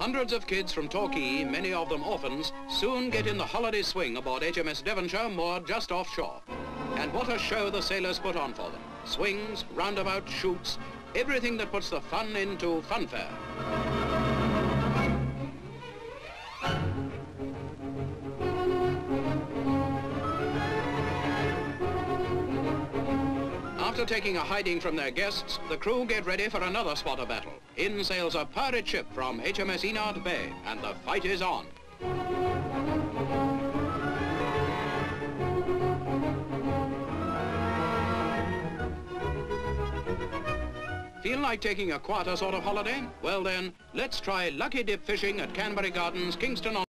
Hundreds of kids from Torquay, many of them orphans, soon get in the holiday swing aboard HMS Devonshire, moored just offshore. And what a show the sailors put on for them. Swings, roundabout, chutes, everything that puts the fun into funfair. After taking a hiding from their guests, the crew get ready for another spot of battle. In sails a pirate ship from HMS Enard Bay, and the fight is on. Feel like taking a quieter sort of holiday? Well then, let's try lucky dip fishing at Canterbury Gardens, Kingston on